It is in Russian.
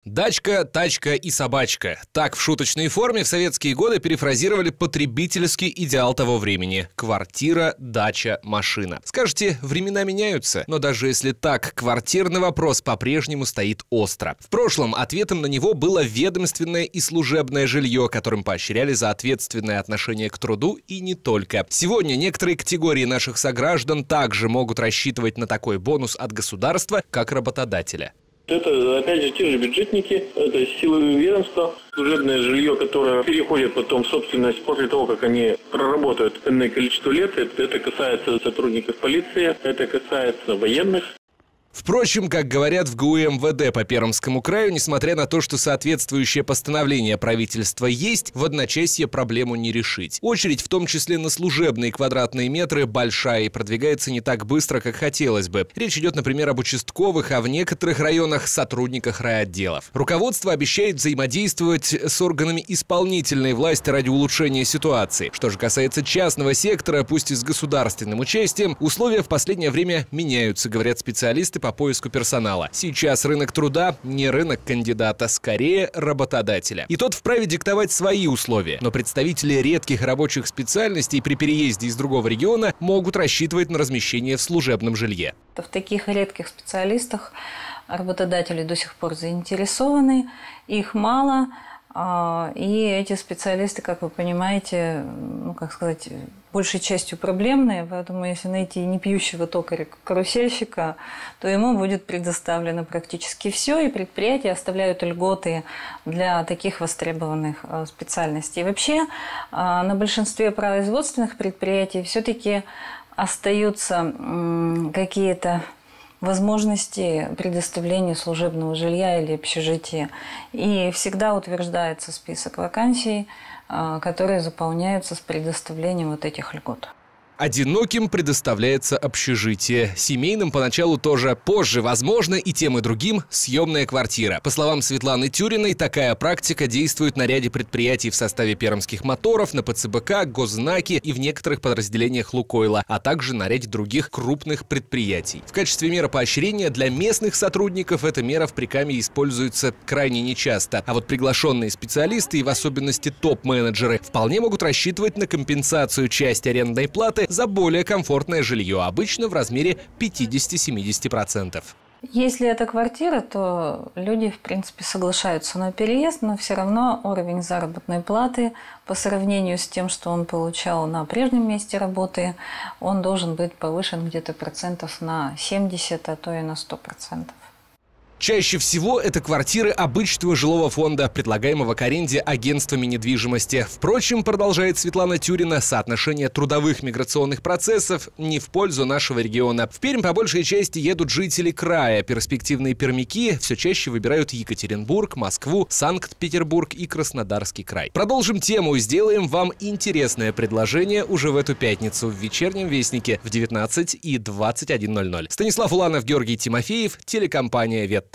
Дачка, тачка и собачка. Так в шуточной форме в советские годы перефразировали потребительский идеал того времени. Квартира, дача, машина. Скажете, времена меняются, но даже если так, квартирный вопрос по-прежнему стоит остро. В прошлом ответом на него было ведомственное и служебное жилье, которым поощряли за ответственное отношение к труду и не только. Сегодня некоторые категории наших сограждан также могут рассчитывать на такой бонус от государства, как работодателя. Это, опять же, те же бюджетники, это силовые ведомства, служебное жилье, которое переходит потом в собственность после того, как они проработают энное количество лет. Это касается сотрудников полиции, это касается военных. Впрочем, как говорят в ГУ МВД по Пермскому краю, несмотря на то, что соответствующее постановление правительства есть, в одночасье проблему не решить. Очередь, в том числе на служебные квадратные метры, большая и продвигается не так быстро, как хотелось бы. Речь идет, например, об участковых, а в некоторых районах сотрудниках райотделов. Руководство обещает взаимодействовать с органами исполнительной власти ради улучшения ситуации. Что же касается частного сектора, пусть и с государственным участием, условия в последнее время меняются, говорят специалисты по поиску персонала. Сейчас рынок труда не рынок кандидата, скорее работодателя. И тот вправе диктовать свои условия. Но представители редких рабочих специальностей при переезде из другого региона могут рассчитывать на размещение в служебном жилье. В таких редких специалистах работодатели до сих пор заинтересованы, их мало. И эти специалисты, как вы понимаете, большей частью проблемные, поэтому если найти не пьющего токаря-карусельщика, то ему будет предоставлено практически все, и предприятия оставляют льготы для таких востребованных специальностей. И вообще на большинстве производственных предприятий все-таки остаются какие-то возможности предоставления служебного жилья или общежития. И всегда утверждается список вакансий, которые заполняются с предоставлением вот этих льгот. Одиноким предоставляется общежитие. Семейным поначалу тоже. Позже, возможно, и тем, и другим съемная квартира. По словам Светланы Тюриной, такая практика действует на ряде предприятий в составе Пермских моторов, на ПЦБК, Госзнаке и в некоторых подразделениях Лукойла, а также на ряде других крупных предприятий. В качестве меры поощрения для местных сотрудников эта мера в Прикамье используется крайне нечасто. А вот приглашенные специалисты и в особенности топ-менеджеры вполне могут рассчитывать на компенсацию части арендной платы за более комфортное жилье, обычно в размере 50-70%. Если это квартира, то люди, в принципе, соглашаются на переезд, но все равно уровень заработной платы по сравнению с тем, что он получал на прежнем месте работы, он должен быть повышен где-то процентов на 70, а то и на 100%. Чаще всего это квартиры обычного жилого фонда, предлагаемого к аренде агентствами недвижимости. Впрочем, продолжает Светлана Тюрина, соотношение трудовых миграционных процессов не в пользу нашего региона. В Пермь по большей части едут жители края. Перспективные пермяки все чаще выбирают Екатеринбург, Москву, Санкт-Петербург и Краснодарский край. Продолжим тему и сделаем вам интересное предложение уже в эту пятницу в «Вечернем вестнике» в 19 и 21:00. Станислав Уланов, Георгий Тимофеев, телекомпания «Ветта».